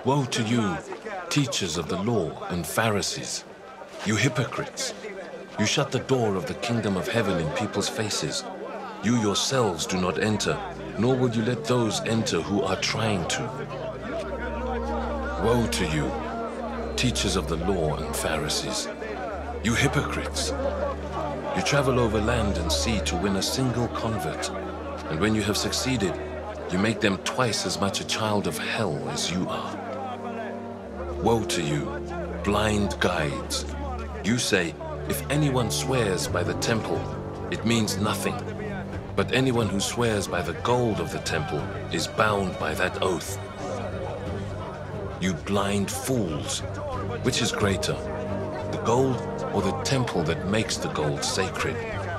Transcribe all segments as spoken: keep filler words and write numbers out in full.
Woe to you, teachers of the law and Pharisees, you hypocrites! You shut the door of the kingdom of heaven in people's faces. You yourselves do not enter, nor will you let those enter who are trying to. Woe to you, teachers of the law and Pharisees, you hypocrites! You travel over land and sea to win a single convert, and when you have succeeded, you make them twice as much a child of hell as you are. Woe to you, blind guides! You say, if anyone swears by the temple, it means nothing. But anyone who swears by the gold of the temple is bound by that oath. You blind fools! Which is greater, the gold or the temple that makes the gold sacred?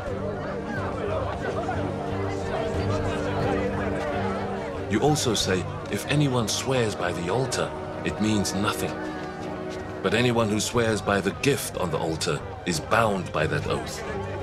You also say, if anyone swears by the altar, it means nothing. But anyone who swears by the gift on the altar is bound by that oath.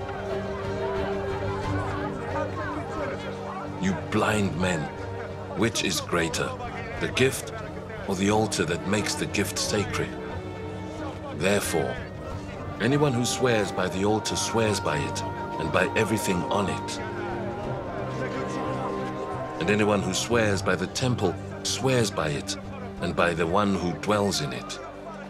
You blind men, which is greater, the gift or the altar that makes the gift sacred? Therefore, anyone who swears by the altar swears by it and by everything on it. And anyone who swears by the temple swears by it and by the one who dwells in it.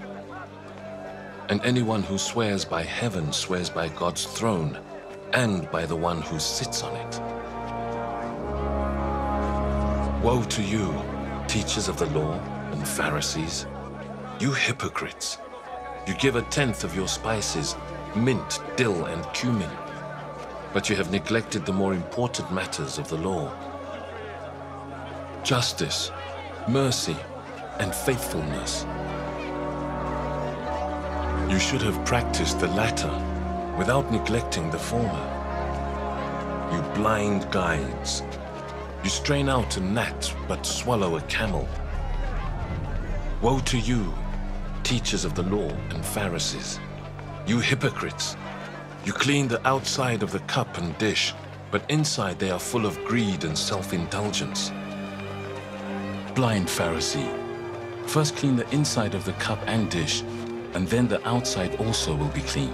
And anyone who swears by heaven swears by God's throne and by the one who sits on it. Woe to you, teachers of the law and Pharisees, you hypocrites! You give a tenth of your spices, mint, dill, and cumin, but you have neglected the more important matters of the law: justice, mercy, and faithfulness. You should have practiced the latter without neglecting the former. You blind guides! You strain out a gnat but swallow a camel. Woe to you, teachers of the law and Pharisees, you hypocrites! You clean the outside of the cup and dish, but inside they are full of greed and self-indulgence. Blind Pharisee, first clean the inside of the cup and dish, and then the outside also will be clean.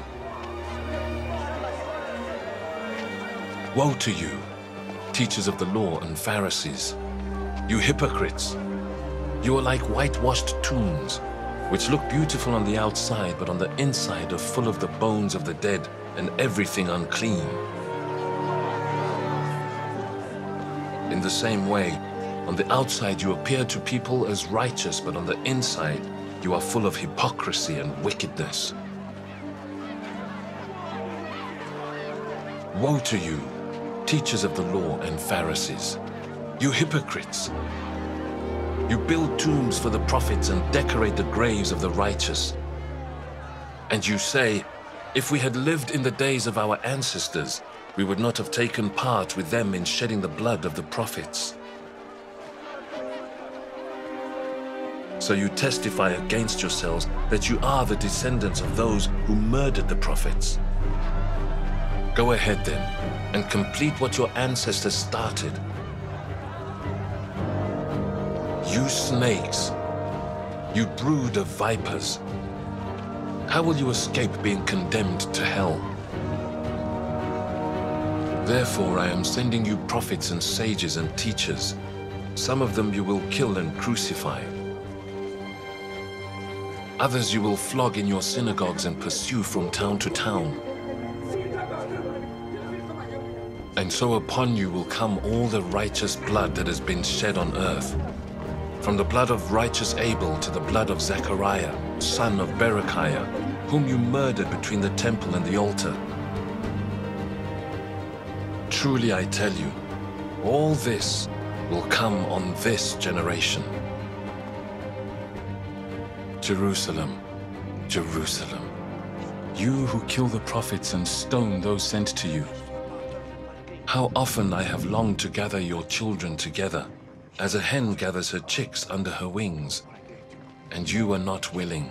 Woe to you, teachers of the law and Pharisees, you hypocrites! You are like whitewashed tombs, which look beautiful on the outside, but on the inside are full of the bones of the dead and everything unclean. In the same way, on the outside you appear to people as righteous, but on the inside you are full of hypocrisy and wickedness. Woe to you, teachers of the law and Pharisees, you hypocrites! You build tombs for the prophets and decorate the graves of the righteous. And you say, if we had lived in the days of our ancestors, we would not have taken part with them in shedding the blood of the prophets. So you testify against yourselves that you are the descendants of those who murdered the prophets. Go ahead then, and complete what your ancestors started. You snakes, you brood of vipers, how will you escape being condemned to hell? Therefore I am sending you prophets and sages and teachers. Some of them you will kill and crucify. Others you will flog in your synagogues and pursue from town to town. And so upon you will come all the righteous blood that has been shed on earth, from the blood of righteous Abel to the blood of Zechariah, son of Berechiah, whom you murdered between the temple and the altar. Truly I tell you, all this will come on this generation. Jerusalem, Jerusalem, you who kill the prophets and stone those sent to you. How often I have longed to gather your children together, as a hen gathers her chicks under her wings, and you are not willing.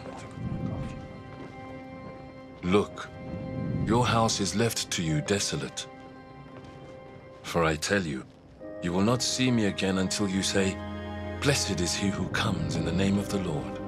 Look, your house is left to you desolate. For I tell you, you will not see me again until you say, Blessed is he who comes in the name of the Lord.